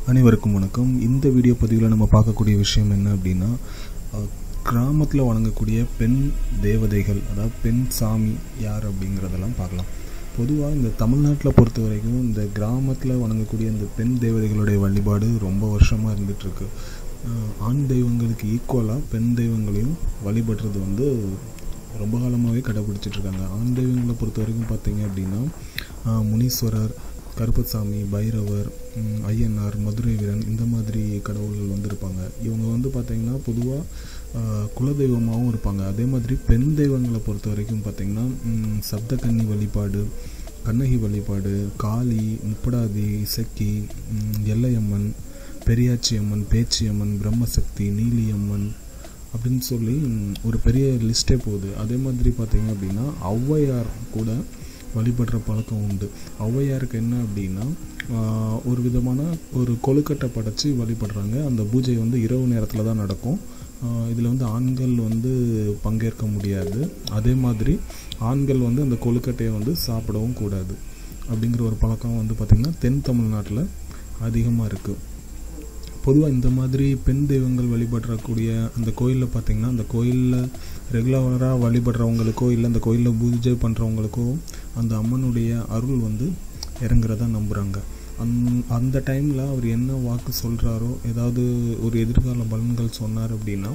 அனைவருக்கும் வணக்கம். இந்த வீடியோ பதிவில் நம்ம பார்க்கக்கூடிய விஷயம் என்ன அப்படின்னா, கிராமத்தில் வணங்கக்கூடிய பெண் தேவதைகள், அதாவது பெண் சாமி யார் அப்படிங்கிறதெல்லாம் பார்க்கலாம். பொதுவாக இந்த தமிழ்நாட்டில் பொறுத்த வரைக்கும் இந்த கிராமத்தில் வணங்கக்கூடிய இந்த பெண் தேவதைகளுடைய வழிபாடு ரொம்ப வருஷமாக இருந்துகிட்ருக்கு. ஆண் தெய்வங்களுக்கு ஈக்குவலாக பெண் தெய்வங்களையும் வழிபடுறது ரொம்ப காலமாகவே கடைபிடிச்சிட்ருக்காங்க. ஆண் தெய்வங்களை பொறுத்த வரைக்கும் பார்த்திங்க அப்படின்னா முனீஸ்வரர், கருப்பசாமி, பைரவர், ஐயனார், மதுரை வீரன், இந்த மாதிரி கடவுள்கள் இருப்பாங்க. இவங்க பார்த்திங்கன்னா பொதுவாக குலதெய்வமாகவும் இருப்பாங்க. அதே மாதிரி பெண் தெய்வங்களை பொறுத்த வரைக்கும் பார்த்திங்கன்னா சப்தகன்னி வழிபாடு, கண்ணகி வழிபாடு, காளி, முப்படாதி, இசக்கி, எல்லையம்மன், பெரியாச்சி அம்மன், பேச்சி அம்மன், பிரம்மசக்தி, நீலியம்மன் அப்படின்னு சொல்லி ஒரு பெரிய லிஸ்ட்டே போகுது. அதே மாதிரி பார்த்திங்க அப்படின்னா ஔவையார் கூட வழிபடுற பழக்கம் உண்டு. ஔவையாருக்கு என்ன அப்படின்னா ஒரு விதமான ஒரு கொழுக்கட்டை படைச்சி வழிபடுறாங்க. அந்த பூஜை இரவு நேரத்தில் தான் நடக்கும். இதில் ஆண்கள் பங்கேற்க முடியாது. அதே மாதிரி ஆண்கள் அந்த கொழுக்கட்டையை சாப்பிடவும் கூடாது அப்படிங்கிற ஒரு பழக்கம் பார்த்திங்கன்னா தென் தமிழ்நாட்டில் அதிகமாக இருக்குது. பொதுவாக இந்த மாதிரி பெண் தெய்வங்கள் வழிபடுறக்கூடிய அந்த கோயிலில் பார்த்திங்கன்னா, அந்த கோயிலில் ரெகுலராக வழிபடுறவங்களுக்கோ இல்லை அந்த கோயிலில் பூஜை பண்ணுறவங்களுக்கோ அந்த அம்மனுடைய அருள் இறங்குறதா நம்புகிறாங்க. அந்த டைமில் அவர் என்ன வாக்கு சொல்கிறாரோ, ஏதாவது ஒரு எதிர்கால பலன்கள் சொன்னார் அப்படின்னா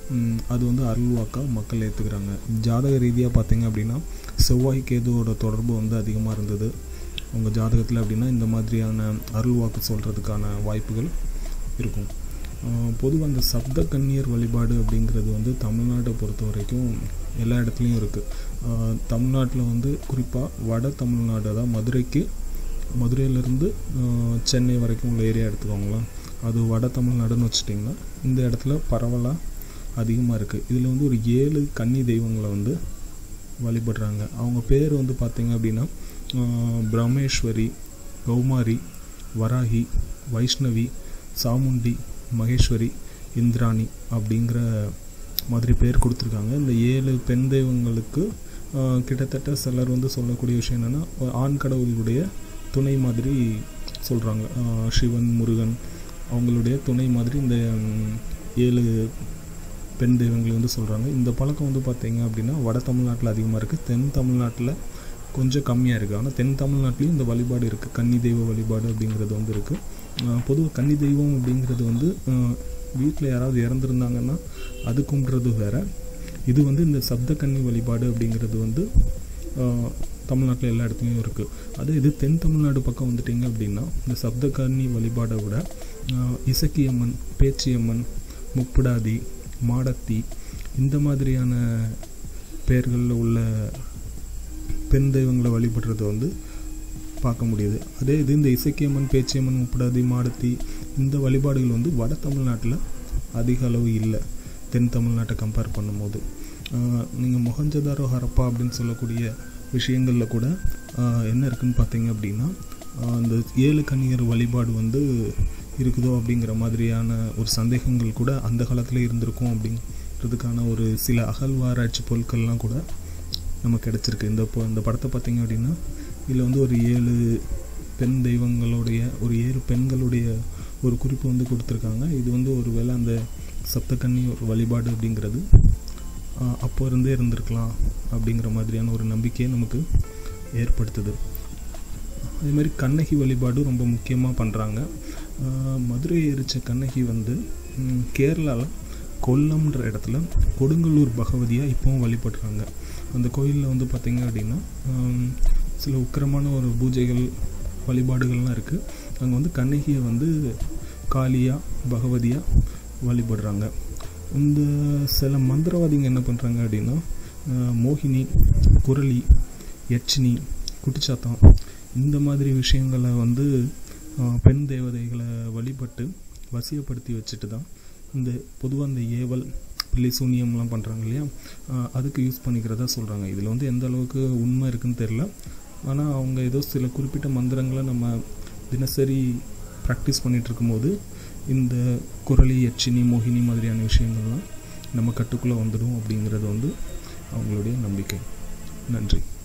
அது அருள் வாக்காக மக்கள் ஏற்றுக்கிறாங்க. ஜாதக ரீதியாக பார்த்திங்க அப்படின்னா செவ்வாய் கேதுவோட தொடர்பு அதிகமாக இருந்தது உங்கள் ஜாதகத்தில் அப்படின்னா இந்த மாதிரியான அருள் வாக்கு சொல்கிறதுக்கான வாய்ப்புகள் இருக்கும். பொதுவாக அந்த சப்த கன்னியர் வழிபாடு அப்படிங்கிறது தமிழ்நாட்டை பொறுத்த வரைக்கும் எல்லா இடத்துலையும் இருக்குது. தமிழ்நாட்டில் குறிப்பாக வட தமிழ்நாடு, அதாவது மதுரையிலேருந்து சென்னை வரைக்கும் உள்ள ஏரியா எடுத்துக்கோங்களேன். அது வட தமிழ்நாடுன்னு வச்சுட்டிங்கன்னா இந்த இடத்துல பரவலாக அதிகமாக இருக்குது. இதில் ஒரு 7 கன்னி தெய்வங்களை வழிபடுறாங்க. அவங்க பேர் பார்த்திங்க அப்படின்னா பிரம்மேஸ்வரி, கௌமாரி, வராகி, வைஷ்ணவி, சாமுண்டி, மகேஸ்வரி, இந்திராணி அப்படிங்கிற மாதிரி பேர் கொடுத்துருக்காங்க. இந்த 7 பெண் தெய்வங்களுக்கு கிட்டத்தட்ட சிலர் சொல்லக்கூடிய விஷயம் என்னென்னா, ஆண் கடவுளுடைய துணை மாதிரி சொல்கிறாங்க. சிவன், முருகன் அவங்களுடைய துணை மாதிரி இந்த 7 பெண் தெய்வங்கள் சொல்கிறாங்க. இந்த பழக்கம் பார்த்திங்க அப்படின்னா வட தமிழ்நாட்டில் அதிகமாக இருக்குது, தென் தமிழ்நாட்டில் கொஞ்சம் கம்மியாக இருக்குது. ஆனால் தென் தமிழ்நாட்டிலையும் இந்த வழிபாடு இருக்குது. கன்னி தெய்வ வழிபாடு அப்படிங்கிறது இருக்குது. பொதுவாக கன்னி தெய்வம் அப்படிங்கிறது வீட்டில் யாராவது இறந்துருந்தாங்கன்னா அது கும்பிட்றது வேறு. இது இந்த சப்த கன்னி வழிபாடு அப்படிங்கிறது தமிழ்நாட்டில் எல்லா இடத்துலையும் இருக்குது. அதே இது தென் தமிழ்நாடு பக்கம் வந்துட்டிங்க அப்படின்னா இந்த சப்த கன்னி வழிபாடை விட இசக்கியம்மன், பேச்சியம்மன், முப்படாதி, மாடத்தி இந்த மாதிரியான பெயர்களில் உள்ள பெண் தெய்வங்களை வழிபடுறது பார்க்க முடியுது. அதே இது இந்த இசக்கியம்மன், பேச்சியம்மன், முப்படாதி, மாடத்தி இந்த வழிபாடுகள் வட தமிழ்நாட்டில் அதிக அளவு இல்லை தென் தமிழ்நாட்டை கம்பேர் பண்ணும்போது. நீங்கள் மொஹஞ்சதாரோ, ஹரப்பா அப்படின்னு சொல்லக்கூடிய விஷயங்களில் கூட என்ன இருக்குதுன்னு பார்த்தீங்க அப்படின்னா அந்த 7 கன்னியர் வழிபாடு இருக்குதோ அப்படிங்கிற மாதிரியான ஒரு சந்தேகங்கள் கூட அந்த காலத்தில் இருந்திருக்கும் அப்படிங்கிறதுக்கான ஒரு சில அகழ்வாராய்ச்சி பொருட்கள்லாம் கூட நமக்கு கிடச்சிருக்கு. இந்த படத்தை பார்த்திங்க அப்படின்னா இதில் ஒரு 7 பெண் தெய்வங்களுடைய 7 பெண்களுடைய ஒரு குறிப்பு கொடுத்துருக்காங்க. இது ஒரு வேளை அந்த சப்தகன்னி ஒரு வழிபாடு அப்படிங்கிறது அப்போ இருந்தே இருந்திருக்கலாம் அப்படிங்கிற மாதிரியான ஒரு நம்பிக்கையை நமக்கு ஏற்படுத்துது. அதே மாதிரி கண்ணகி வழிபாடு ரொம்ப முக்கியமாக பண்ணுறாங்க. மதுரை எரிச்ச கண்ணகி கேரளாவில் கொல்லம்ன்ற இடத்துல கொடுங்கல்லூர் பகவதியாக இப்போவும் வழிபடுறாங்க. அந்த கோயிலில் பார்த்திங்க அப்படின்னா சில உக்கிரமான ஒரு பூஜைகள், வழிபாடுகள்லாம் இருக்குது. அங்கே கண்ணகியை காளியாக, பகவதியாக வழிபடுறாங்க. இந்த சில மந்திரவாதிங்க என்ன பண்ணுறாங்க அப்படின்னா மோகினி, குரளி, யட்சினி, குட்டிச்சாத்தம் இந்த மாதிரி விஷயங்களை பெண் தேவதைகளை வழிபட்டு வசியப்படுத்தி வச்சுட்டு தான் இந்த பொதுவாக இந்த ஏவல், பிள்ளை சூனியம்லாம் பண்ணுறாங்க இல்லையா, அதுக்கு யூஸ் பண்ணிக்கிறதா சொல்கிறாங்க. இதில் எந்த அளவுக்கு உண்மை இருக்குதுன்னு தெரில. ஆனால் அவங்க ஏதோ சில குறிப்பிட்ட மந்திரங்களை நம்ம தினசரி ப்ராக்டிஸ் பண்ணிகிட்டு இருக்கும்போது இந்த குரளி, யட்சினி, மோகினி மாதிரியான விஷயங்கள்லாம் நம்ம கட்டுக்குள்ளே வந்துடும் அப்படிங்கிறது அவங்களுடைய நம்பிக்கை. நன்றி.